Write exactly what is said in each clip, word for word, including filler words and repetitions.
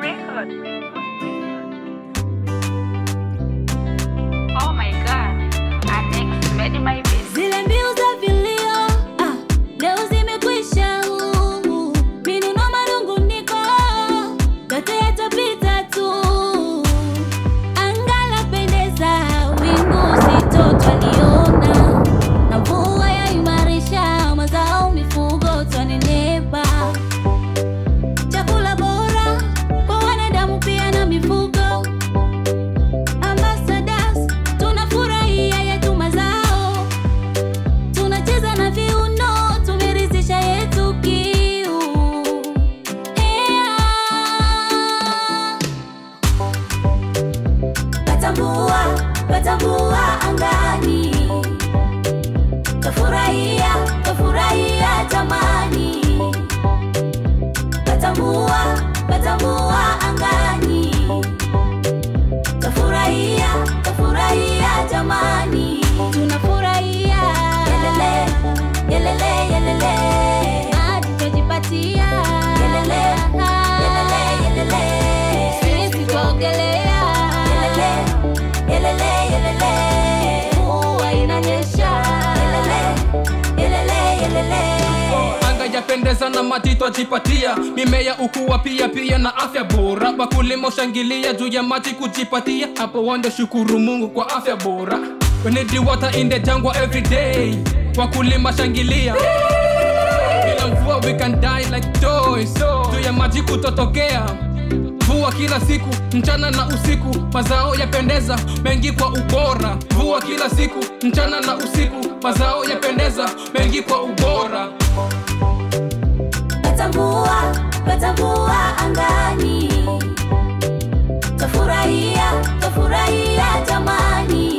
record. Oh my God, I next made my best. Zile mbiu za vilio, ah, leo zimekwisha. uh, Minuno marunguniko, yote yatapita tu. Anga lapendeza, wingu zito twaliona. Na mvua yaimarisha, mazao mifugo twanenepa. Chakula bora kwa wanadamu pia na mifugo. Ambassadors, tunafurahia yetu mazao. Tunacheza na viuno, tumeridhisha yetu kiu. Hea Patambua, patambua angani. Tafurahia, tafurahia jamani. Patambua, patambua angani. Tafurahia, tafurahia jamani. Tunafurahia yelele, yelele, yelele. Maji tujipatia yelele, yelele, yelele. Sisi tuogelea yelele, yelele, yelele. Mvua inanyesha yelele, yelele, yelele. Anga yapendeza na maji twajipatia. Mimea ukua pia pia na afya bora. Wakulima shangilia juu ya maji kujipatia. Hapo wande shukuru Mungu kwa afya bora. We need the water in the jungle every day. Wakulima shangilia. Bila mvua we can die like toys. Juu ya maji kutotokea. Mvua kila siku, mchana na usiku. Mazao yapendeza, mengi kwa ubora. Mvua kila siku, mchana na usiku. Mazao yapendeza, mengi kwa ubora. Patambua, patambua angani. Tafurahia, tafurahia jamani.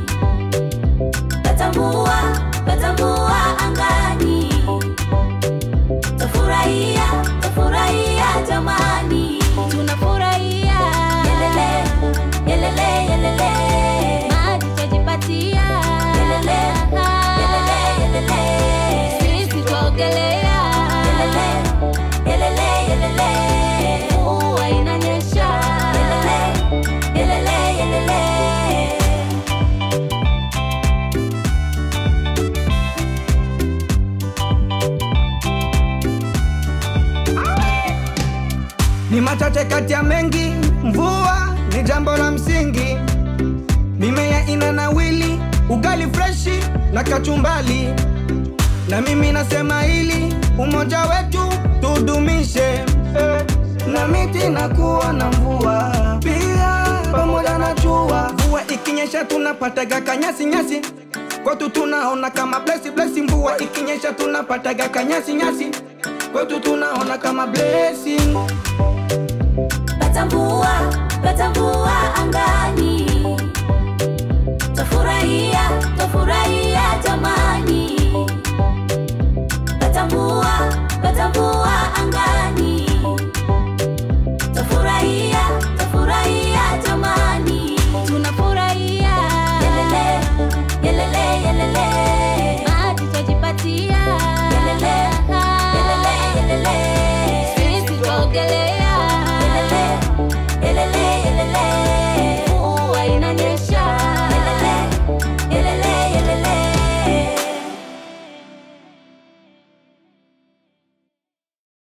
Patambua, patambua angani. Tafurahia, tafurahia jamani. Tunafurahia yelele, yelele, yelele. Maji twajipatia yelele, yelele, yelele. Sisi tuogelea yelele, yelele, yelele. Mvua inanyesha yelele, yelele, yelele. Ni machache kati ya mengi, mvua ni jambo la msingi. Mimea ina nawili, ugali freshi na kachumbali. Na mimi nasema hili, umoja wetu tudumishe. Na miti nakuwa na mvua pia pamoja na jua. Mvua ikinyesha tunapataga kanyasi nyasi. Kwetu tunaona kama blessing blessing. Mvua ikinyesha tunapataga kanyasi nyasi. Kwetu tunaona kama blessing. Patambua, patambua angani. Tafurahia, tafurahia jamani. Patambua, patambua angani.